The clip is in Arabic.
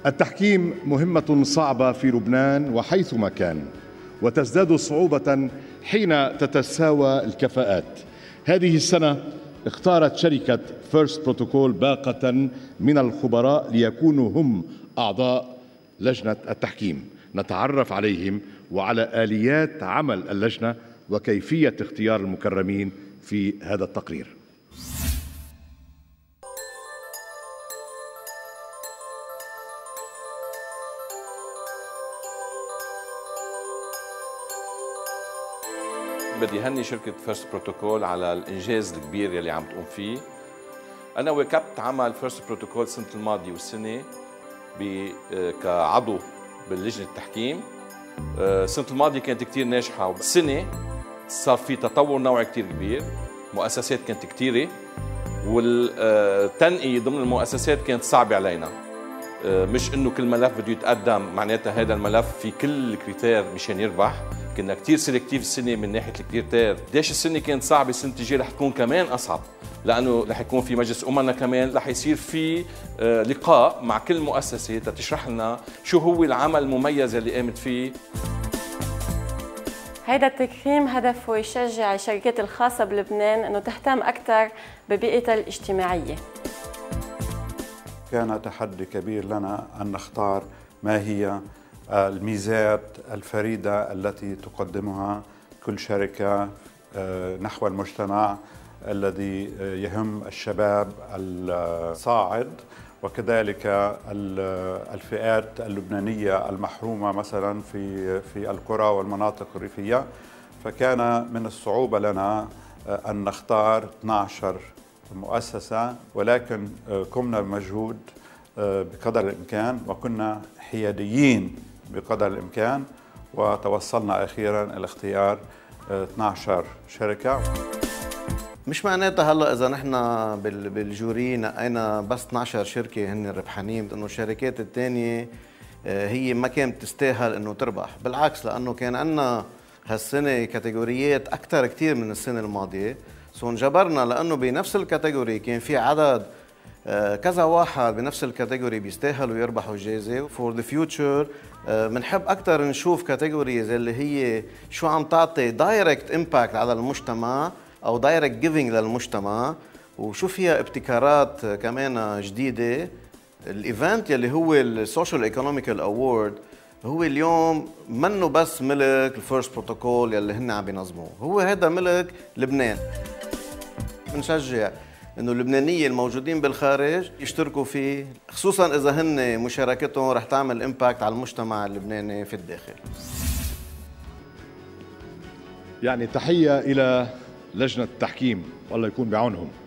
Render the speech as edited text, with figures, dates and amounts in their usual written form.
التحكيم مهمة صعبة في لبنان وحيثما كان، وتزداد صعوبة حين تتساوى الكفاءات. هذه السنة اختارت شركة فيرست بروتوكول باقة من الخبراء ليكونوا هم أعضاء لجنة التحكيم. نتعرف عليهم وعلى آليات عمل اللجنة وكيفية اختيار المكرمين في هذا التقرير. بدي هني شركة فيرست بروتوكول على الإنجاز الكبير يلي عم تقوم فيه. أنا واكبت عمل فيرست بروتوكول السنة الماضية والسنة كعضو باللجنة التحكيم. السنة الماضية كانت كتير ناجحة، والسنة صار في تطور نوعي كتير كبير، مؤسسات كانت كتيرة، والتنقية ضمن المؤسسات كانت صعبة علينا. مش إنه كل ملف بده يتقدم معناتها هذا الملف في كل الكريتير مشان يربح. كنا كتير سيلكتيف السنة من ناحية الكريتير. قديش السنة كانت صعبة، السنة الجاية رح تكون كمان أصعب، لأنه رح يكون في مجلس أمنا كمان، رح يصير في لقاء مع كل مؤسسة تشرح لنا شو هو العمل المميز اللي قامت فيه. هيدا التكريم هدفه يشجع الشركات الخاصة بلبنان أنه تهتم أكثر ببيئتها الاجتماعية. كان تحدي كبير لنا أن نختار ما هي الميزات الفريدة التي تقدمها كل شركة نحو المجتمع الذي يهم الشباب الصاعد، وكذلك الفئات اللبنانية المحرومة مثلا في القرى والمناطق الريفية. فكان من الصعوبة لنا أن نختار 12 مؤسسة، ولكن قمنا بمجهود بقدر الإمكان وكنا حياديين بقدر الإمكان، وتوصلنا أخيراً إلى اختيار 12 شركة. مش معناتها هلا إذا نحن بالجوري نقينا بس 12 شركة هن ربحانين إنه الشركات الثانية هي ما كانت تستاهل إنه تربح. بالعكس، لأنه كان عندنا هالسنة كاتيجوريات أكثر كتير من السنة الماضية، سو انجبرنا لأنه بنفس الكاتيجوري كان في عدد كذا واحد بنفس الكاتيجوري بيستاهلوا يربحوا الجائزة. فور ذا فيوتشر بنحب أكثر نشوف كاتيجوريز اللي هي شو عم تعطي دايركت امباكت على المجتمع أو دايركت جيفينج للمجتمع، وشو فيها ابتكارات كمان جديدة. الايفنت يلي هو السوشيال ايكونوميكال اوورد هو اليوم منه بس ملك الفيرست بروتوكول يلي هن عم بينظموه، هو هذا ملك لبنان. بنشجع انه اللبنانيين الموجودين بالخارج يشتركوا فيه، خصوصا اذا هن مشاركتهم رح تعمل امباكت على المجتمع اللبناني في الداخل. يعني تحية إلى لجنة التحكيم والله يكون بعونهم.